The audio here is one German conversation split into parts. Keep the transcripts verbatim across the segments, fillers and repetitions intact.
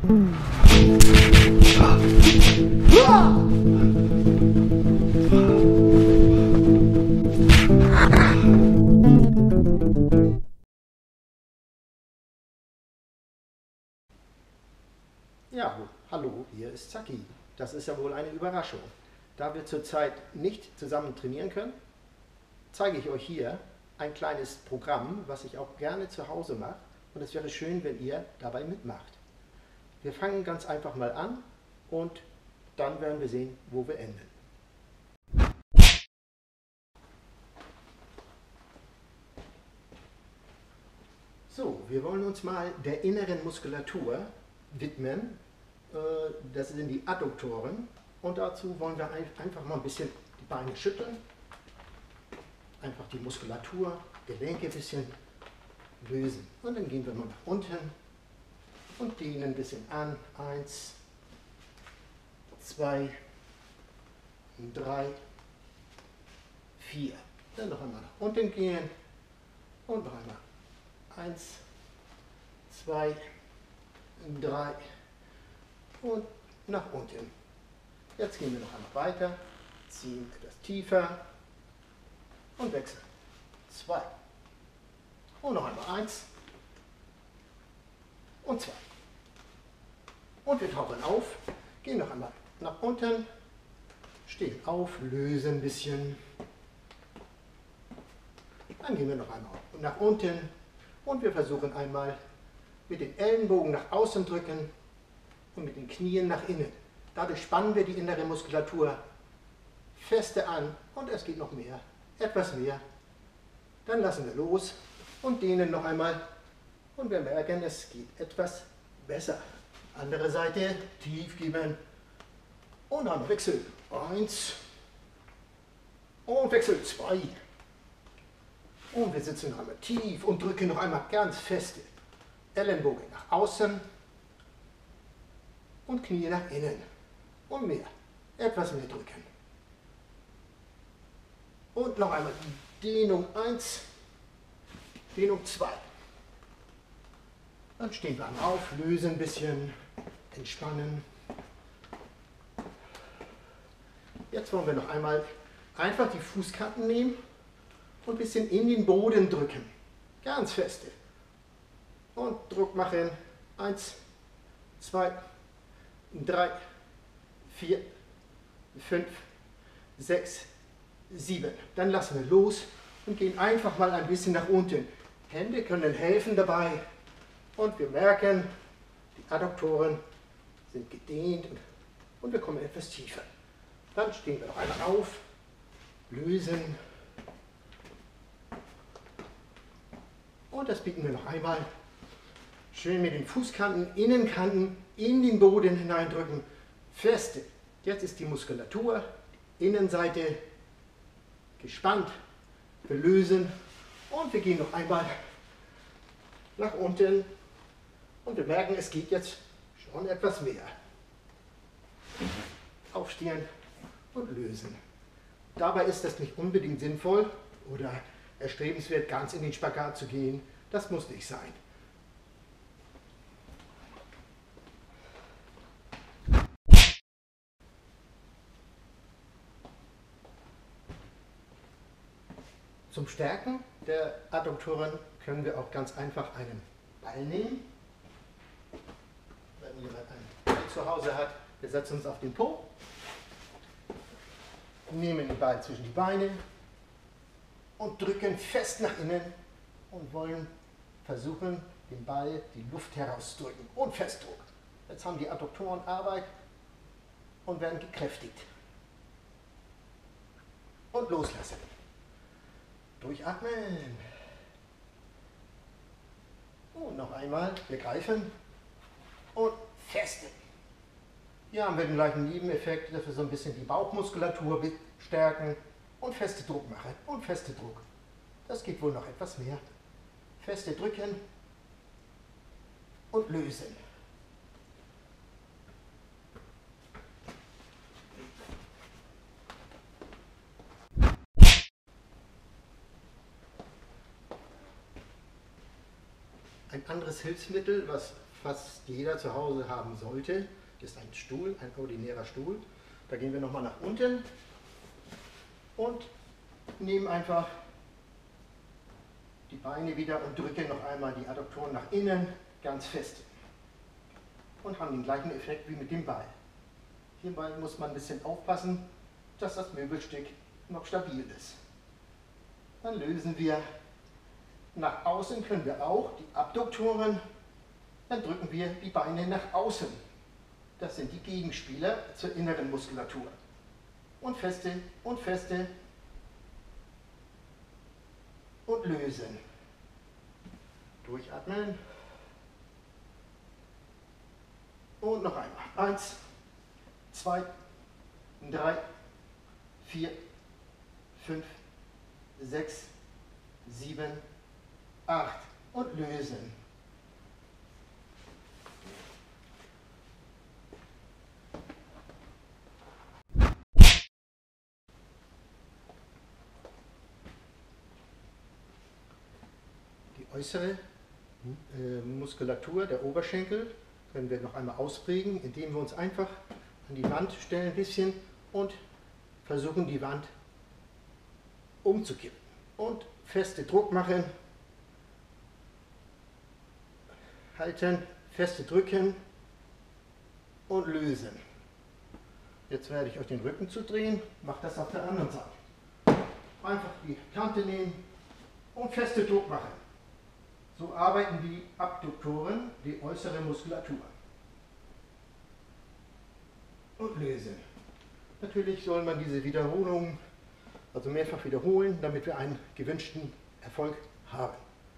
Ja, hallo, hier ist Zacki. Das ist ja wohl eine Überraschung. Da wir zurzeit nicht zusammen trainieren können, zeige ich euch hier ein kleines Programm, was ich auch gerne zu Hause mache. Und es wäre schön, wenn ihr dabei mitmacht. Wir fangen ganz einfach mal an und dann werden wir sehen, wo wir enden. So, wir wollen uns mal der inneren Muskulatur widmen. Das sind die Adduktoren und dazu wollen wir einfach mal ein bisschen die Beine schütteln. Einfach die Muskulatur, Gelenke ein bisschen lösen. Und dann gehen wir mal nach unten und dehnen ein bisschen an. Eins, zwei, drei, vier. Dann noch einmal nach unten gehen und noch einmal. Eins, zwei, drei und nach unten. Jetzt gehen wir noch einmal weiter, ziehen etwas tiefer und wechseln. Zwei. Und noch einmal eins und zwei. Und wir tauchen auf, gehen noch einmal nach unten, stehen auf, lösen ein bisschen. Dann gehen wir noch einmal nach unten und wir versuchen einmal mit den Ellenbogen nach außen drücken und mit den Knien nach innen. Dadurch spannen wir die innere Muskulatur feste an und es geht noch mehr, etwas mehr. Dann lassen wir los und dehnen noch einmal und wir merken, es geht etwas besser. Andere Seite, tief geben und dann wechseln. Eins und wechseln. Zwei. Und wir sitzen noch einmal tief und drücken noch einmal ganz feste. Ellenbogen nach außen und Knie nach innen. Und mehr. Etwas mehr drücken. Und noch einmal Dehnung eins, Dehnung zwei. Dann stehen wir auf, lösen ein bisschen, entspannen. Jetzt wollen wir noch einmal einfach die Fußkanten nehmen und ein bisschen in den Boden drücken. Ganz feste. Und Druck machen. Eins, zwei, drei, vier, fünf, sechs, sieben. Dann lassen wir los und gehen einfach mal ein bisschen nach unten. Hände können helfen dabei. Und wir merken, die Adduktoren sind gedehnt und wir kommen etwas tiefer. Dann stehen wir noch einmal auf, lösen. Und das bieten wir noch einmal. Schön mit den Fußkanten, Innenkanten in den Boden hineindrücken. Feste. Jetzt ist die Muskulatur, die Innenseite gespannt. Wir lösen und wir gehen noch einmal nach unten. Und wir merken, es geht jetzt schon etwas mehr. Aufstehen und lösen. Dabei ist das nicht unbedingt sinnvoll oder erstrebenswert, ganz in den Spagat zu gehen. Das muss nicht sein. Zum Stärken der Adduktoren können wir auch ganz einfach einen Ball nehmen. Wenn jemand einen Ball zu Hause hat, wir setzen uns auf den Po, nehmen den Ball zwischen die Beine und drücken fest nach innen und wollen versuchen, den Ball die Luft herauszudrücken und Festdruck. Jetzt haben die Adduktoren Arbeit und werden gekräftigt. Und loslassen. Durchatmen. Und noch einmal, wir greifen und festen. Hier haben wir den gleichen Nebeneffekt, dass wir so ein bisschen die Bauchmuskulatur stärken und feste Druck machen. Und feste Druck. Das geht wohl noch etwas mehr. Feste drücken und lösen. Ein anderes Hilfsmittel, was fast jeder zu Hause haben sollte, ist ein Stuhl, ein ordinärer Stuhl. Da gehen wir nochmal nach unten und nehmen einfach die Beine wieder und drücken noch einmal die Adduktoren nach innen ganz fest. Und haben den gleichen Effekt wie mit dem Ball. Hierbei muss man ein bisschen aufpassen, dass das Möbelstück noch stabil ist. Dann lösen wir nach außen, können wir auch die Abduktoren, dann drücken wir die Beine nach außen. Das sind die Gegenspieler zur inneren Muskulatur. Und feste und feste und lösen. Durchatmen. Und noch einmal. Eins, zwei, drei, vier, fünf, sechs, sieben, acht und lösen. Die äußere äh, Muskulatur der Oberschenkel können wir noch einmal ausprägen, indem wir uns einfach an die Wand stellen ein bisschen und versuchen, die Wand umzukippen. Und feste Druck machen, halten, feste drücken und lösen. Jetzt werde ich euch den Rücken zudrehen, mache das auf der anderen Seite. Einfach die Kante nehmen und feste Druck machen. So arbeiten die Abduktoren, die äußere Muskulatur. Und lösen. Natürlich soll man diese Wiederholung, also mehrfach wiederholen, damit wir einen gewünschten Erfolg haben.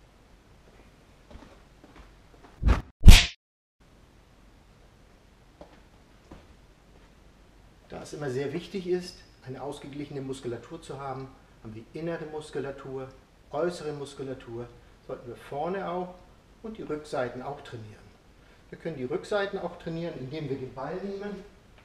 Da es immer sehr wichtig ist, eine ausgeglichene Muskulatur zu haben, haben wir innere Muskulatur, äußere Muskulatur, sollten wir vorne auch und die Rückseiten auch trainieren. Wir können die Rückseiten auch trainieren, indem wir den Ball nehmen,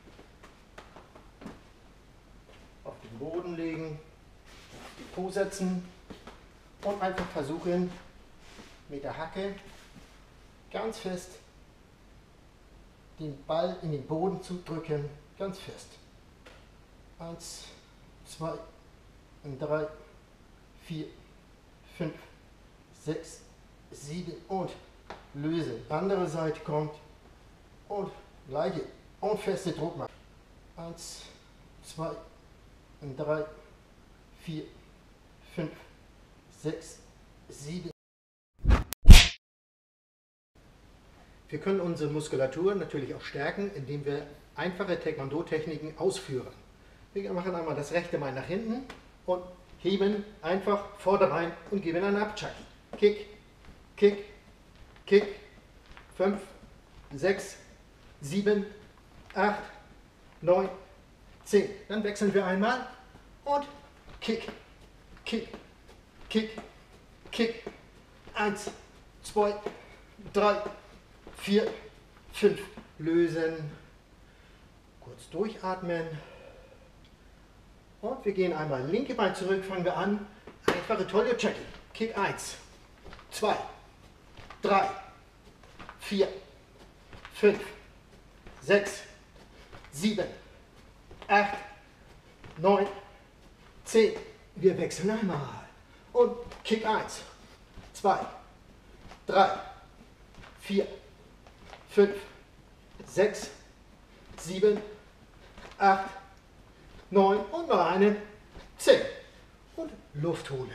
auf den Boden legen, auf die Po setzen und einfach versuchen, mit der Hacke ganz fest den Ball in den Boden zu drücken, ganz fest. Eins, zwei, drei, vier, fünf, sechs, sieben und löse. Andere Seite kommt und gleiche und feste Druck machen. Eins, zwei, drei, vier, fünf, sechs, sieben. Wir können unsere Muskulatur natürlich auch stärken, indem wir einfache Taekwondo-Techniken ausführen. Wir machen einmal das rechte Bein nach hinten und heben einfach Vorderbein und geben einen Abchaki. Kick, Kick, Kick, fünf, sechs, sieben, acht, neun, zehn. Dann wechseln wir einmal und Kick, Kick, Kick, Kick. eins, zwei, drei, vier, fünf. Lösen. Kurz durchatmen. Und wir gehen einmal linke Bein zurück, fangen wir an. Einfache tolle Chaki. Kick eins, zwei, drei, vier, fünf, sechs, sieben, acht, neun, zehn. Wir wechseln einmal. Und Kick eins, zwei, drei, vier, fünf, sechs, sieben, acht, neun und noch einen, zehn. Und Luft holen.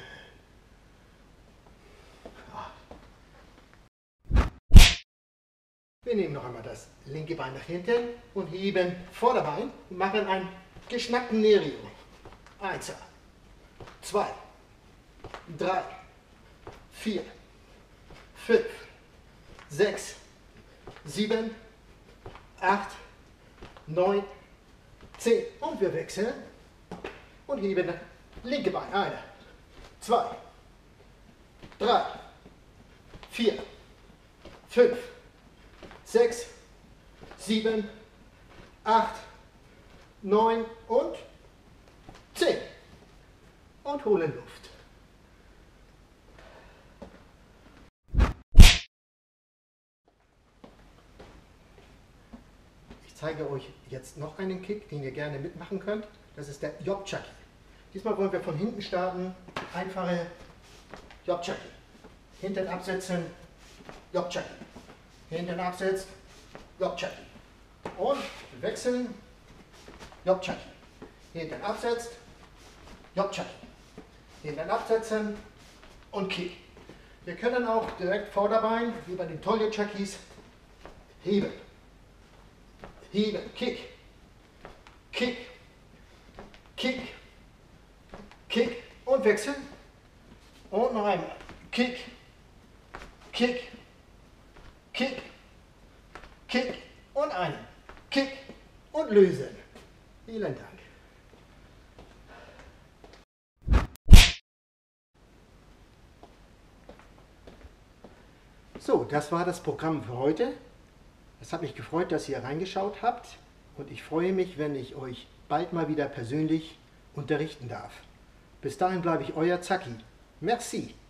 Wir nehmen noch einmal das linke Bein nach hinten und heben Vorderbein und machen einen geschnackten Nerio. Eins, zwei, drei, vier, fünf, sechs, sieben, acht, neun, zehn. Und wir wechseln und heben das linke Bein. Eine, zwei, drei, vier, fünf, sechs, sieben, acht, neun und zehn. Und holen Luft. zeige euch jetzt noch einen Kick, den ihr gerne mitmachen könnt. Das ist der Jop-Chucky. Diesmal wollen wir von hinten starten. Einfache Jop-Chucky. Hinten absetzen, Jop-Chucky. Hinten absetzen, Jop-Chucky. Und wechseln, Jop-Chucky. Hinten absetzt, Jop-Chucky. Hinten absetzen und Kick. Wir können auch direkt Vorderbein, wie bei den Toyo-Chuckys, heben. Heben, Kick, Kick, Kick, Kick und wechseln. Und noch einmal. Kick, Kick, Kick, Kick und einen. Kick und lösen. Vielen Dank. So, das war das Programm für heute. Es hat mich gefreut, dass ihr reingeschaut habt und ich freue mich, wenn ich euch bald mal wieder persönlich unterrichten darf. Bis dahin bleibe ich euer Zacki. Merci.